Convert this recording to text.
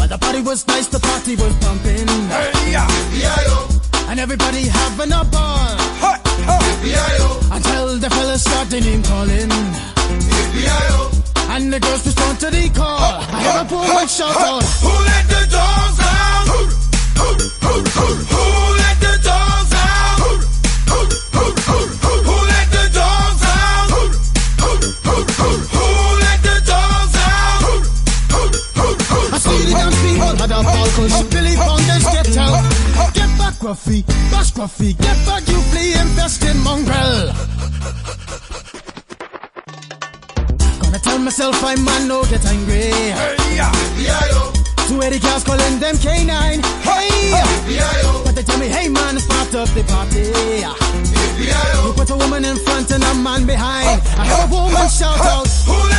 The party was nice, the party was pumping. Hey, yeah. And everybody having a ball. Until the fellas started name calling. And the girls respond to the call. I hear a woman shout out, who let the dogs out? Who let the dogs out? Who let the dogs out? Who let the dogs out? I see the dance people had a ball cause Billy Founders get out. Get back Gruffy, bash Gruffy, get back you flea infested mongrel. Gonna tell myself I'm man, no get angry. Two Eddie cars calling them K9. Hey, but they tell me, hey man, start up the party. You put a woman in front and a man behind. I hear a woman shout out, who